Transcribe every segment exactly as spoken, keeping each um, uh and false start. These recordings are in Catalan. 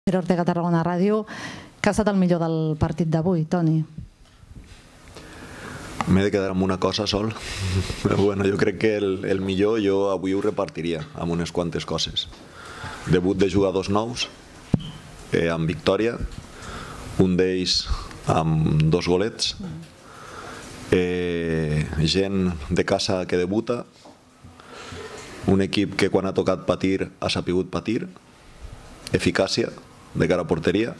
Pere Ortega, Tarragona Ràdio. Què ha estat el millor del partit d'avui, Toni? M'he de quedar amb una cosa sol. Bueno, jo crec que el, el millor jo avui ho repartiria amb unes quantes coses. Debut de jugadors nous, eh, amb victòria, un d'ells amb dos golets, eh, gent de casa que debuta, un equip que quan ha tocat patir ha sapigut patir, eficàcia de cara a porteria.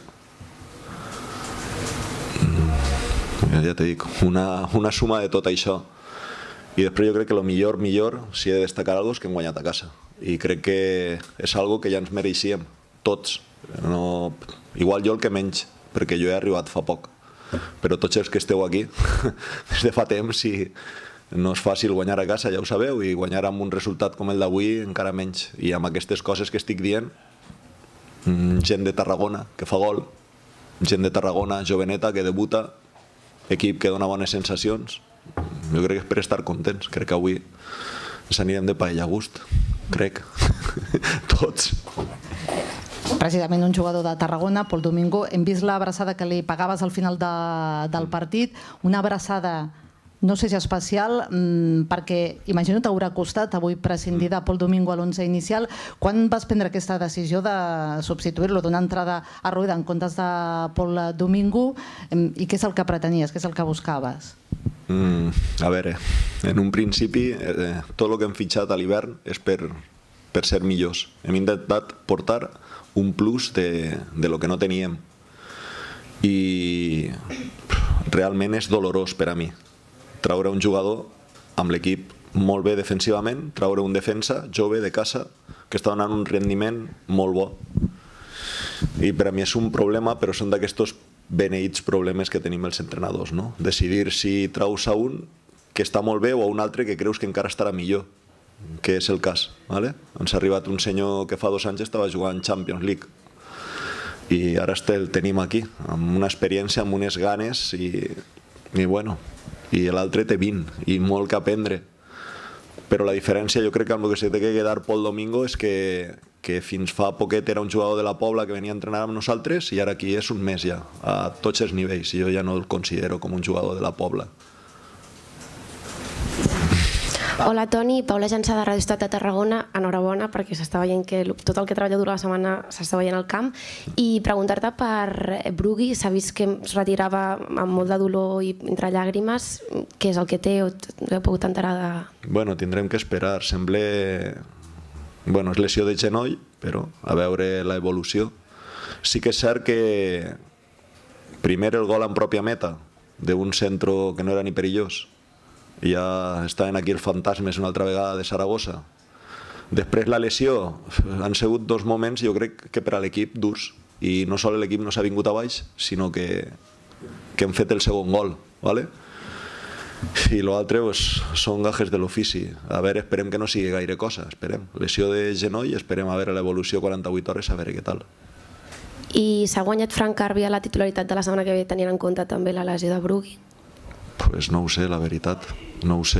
Ja te dic, una, una suma de tot això. I després jo crec que el millor, millor, si he de destacar alguna cosa, és que hem guanyat a casa. I crec que és algo que ja ens mereixíem, tots. No, igual jo el que menys, perquè jo he arribat fa poc. Però tots els que esteu aquí, des de fa temps, si no és fàcil guanyar a casa, ja ho sabeu, i guanyar amb un resultat com el d'avui encara menys. I amb aquestes coses que estic dient, gent de Tarragona que fa gol, gent de Tarragona joveneta que debuta, equip que dona bones sensacions, jo crec que és per estar contents. Crec que avui ens anirem de paella a gust, crec, tots. Precisament un jugador de Tarragona, Pol Domingo, hem vist l'abraçada que li pagaves al final de, del partit, una abraçada no sé si especial, mmm, perquè imagino t'haurà costat avui prescindir de Pol Domingo a l'onze inicial. Quan vas prendre aquesta decisió de substituir-lo, donar entrada a Rueda en comptes de Pol Domingo, i què és el que pretenies, què és el que buscaves? Mm, a veure, en un principi eh, tot el que hem fitxat a l'hivern és per, per ser millors. Hem intentat portar un plus de, de lo que no teníem i realment és dolorós per a mi traure un jugador amb l'equip molt bé defensivament, traure un defensa jove de casa que està donant un rendiment molt bo. I per a mi és un problema, però són d'aquests beneïts problemes que tenim els entrenadors, no? Decidir si traus a un que està molt bé o a un altre que creus que encara estarà millor, que és el cas. Vale? Ens ha arribat un senyor que fa dos anys estava jugant Champions League i ara el tenim aquí, amb una experiència, amb unes ganes i, i bueno, i l'altre té vint i molt que aprendre. Però la diferència jo crec que amb el que s'ha de quedar Pol Domingo és que, que fins fa poquet era un jugador de la Pobla que venia a entrenar amb nosaltres i ara aquí és un mes ja, a tots els nivells, i jo ja no el considero com un jugador de la Pobla. Hola Toni, Paula Jansa de Radio Ciutat de Tarragona, enhorabona perquè s'està veient que tot el que treballa durant la setmana s'està veient al camp, i preguntar-te per Brugui, s'ha vist que es retirava amb molt de dolor i entre llàgrimes, què és el que té o heu pogut enterar de... Bueno, tindrem que esperar, sembla... Bueno, és lesió de genoll, però a veure l'evolució. Sí que és cert que primer el gol en pròpia meta d'un centro que no era ni perillós, ja estaven aquí els fantasmes una altra vegada de Saragossa. Després la lesió, han sigut dos moments jo crec que per a l'equip durs, i no sol l'equip no s'ha vingut a baix, sinó que, que hem fet el segon gol, ¿vale? I l'altre pues, són gajes de l'ofici. A veure, esperem que no sigui gaire cosa, esperem. Lesió de genoll, esperem a veure l'evolució quaranta-vuit hores, a veure què tal. I s'ha guanyat Frank Carbia la titularitat de la setmana que ve tenint en compte també la lesió de Brugui? Pues no ho sé, la veritat, no ho sé.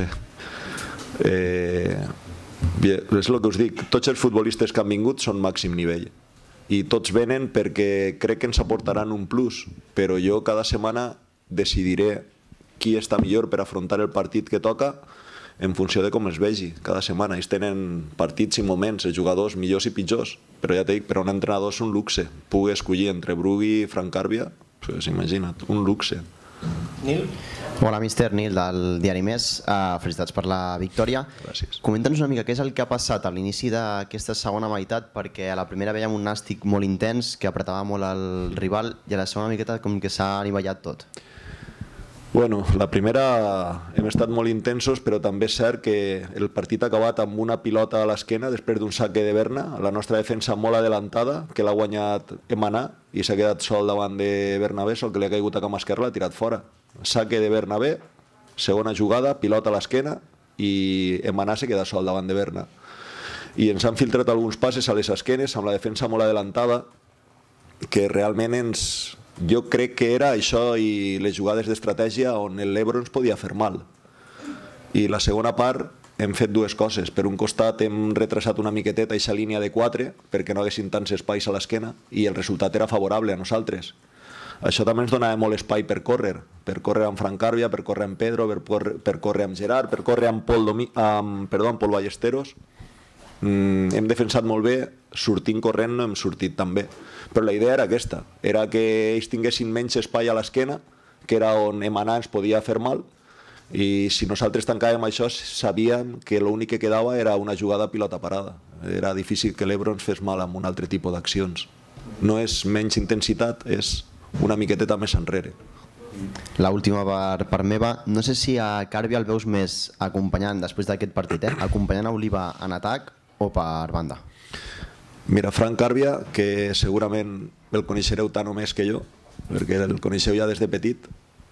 Eh, és el que us dic, tots els futbolistes que han vingut són màxim nivell i tots venen perquè crec que ens aportaran un plus, però jo cada setmana decidiré qui està millor per afrontar el partit que toca en funció de com es vegi cada setmana. Ells tenen partits i moments, els jugadors millors i pitjors, però ja t'he dit, per a un entrenador és un luxe poder escollir entre Brugui i Frank Carbia, pues imagina't, un luxe. Nil? Hola, míster Nil, del diari Més. Uh, felicitats per la victòria. Gràcies. Comenta'ns una mica què és el que ha passat a l'inici d'aquesta segona meitat, perquè a la primera veiem un nàstic molt intens que apretava molt el rival i a la segona miqueta com que s'ha anivellat tot. Bueno, la primera hem estat molt intensos, però també és cert que el partit ha acabat amb una pilota a l'esquena després d'un saque de Berna, la nostra defensa molt adelantada, que l'ha guanyat Emaná i s'ha quedat sol davant de Bernabé, sol que li ha caigut a cama esquerra, l'ha tirat fora. Saque de Bernabé, segona jugada, pilota a l'esquena i Emaná se queda sol davant de Berna. I ens han filtrat alguns passes a les esquenes amb la defensa molt adelantada que realment ens... Jo crec que era això i les jugades d'estratègia on l'Ebro ens podia fer mal. I la segona part hem fet dues coses. Per un costat hem retrasat una miqueteta aquesta línia de quatre perquè no haguessin tants espais a l'esquena i el resultat era favorable a nosaltres. Això també ens donava molt espai per córrer, per córrer amb Fran Càrbia, per córrer amb Pedro, per córrer, per córrer amb Gerard, per córrer amb Pol, Domi, amb, perdó, amb Pol Ballesteros. Mm, hem defensat molt bé, sortint corrent no hem sortit tan bé. Però la idea era aquesta, era que ells tinguessin menys espai a l'esquena, que era on emanar ens podia fer mal, i si nosaltres tancàvem això sabíem que l'únic que quedava era una jugada a pilota parada. Era difícil que l'Ebro ens fes mal amb un altre tipus d'accions. No és menys intensitat, és una miqueteta més enrere. L'última per, per meva, no sé si a Càrbia el veus més acompanyant després d'aquest partit, eh? acompanyant a Oliva en atac o per banda? Mira, Fran Càrbia, que segurament el coneixereu tant o més que jo, perquè el coneixeu ja des de petit,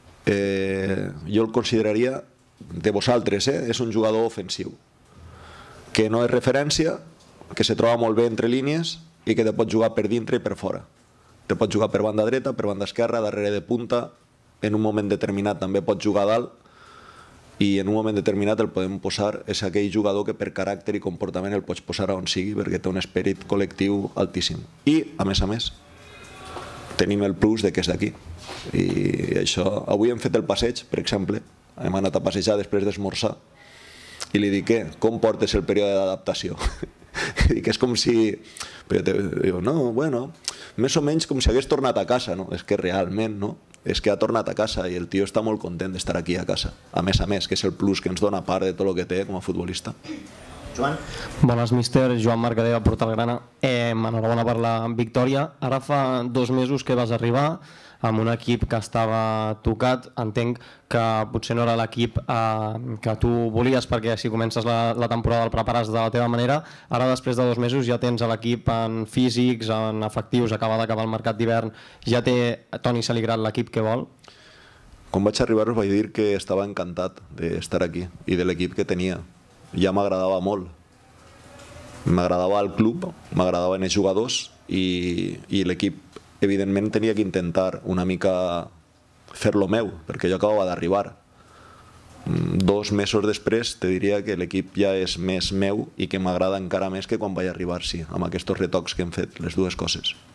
eh, jo el consideraria, de vosaltres, eh, és un jugador ofensiu, que no és referència, que se troba molt bé entre línies i que te pot jugar per dintre i per fora. Te pot jugar per banda dreta, per banda esquerra, darrere de punta, en un moment determinat també pot jugar a dalt i en un moment determinat el podem posar, és aquell jugador que per caràcter i comportament el pots posar on sigui perquè té un esperit col·lectiu altíssim. I, a més a més, tenim el plus de que és d'aquí. I això, avui hem fet el passeig, per exemple, hem anat a passejar després d'esmorzar i li dic, què? Com portes el període d'adaptació? Dic, és com si... Però te diu, no, bueno, més o menys com si hagués tornat a casa, no? És que realment, no? És que ha tornat a casa i el tio està molt content d'estar aquí a casa. A més a més, que és el plus que ens dona a part de tot el que té com a futbolista. Joan? Bones, míster. Joan Mercader, Portalgrana. Eh, Enhorabona per la victòria. Ara fa dos mesos que vas arribar amb un equip que estava tocat. Entenc que potser no era l'equip eh, que tu volies, perquè si comences la, la temporada el prepares de la teva manera. Ara, després de dos mesos, ja tens l'equip en físics, en efectius, acaba d'acabar el mercat d'hivern. Ja té Toni Saligrat l'equip que vol? Quan vaig arribar us vaig dir que estava encantat d'estar aquí i de l'equip que tenia. Ja m'agradava molt. M'agradava el club, m'agradaven els jugadors i, i l'equip, evidentment, tenia que intentar una mica fer-lo meu, perquè jo acabava d'arribar. Dos mesos després te diria que l'equip ja és més meu i que m'agrada encara més que quan vaig arribar, sí, amb aquests retocs que hem fet, les dues coses.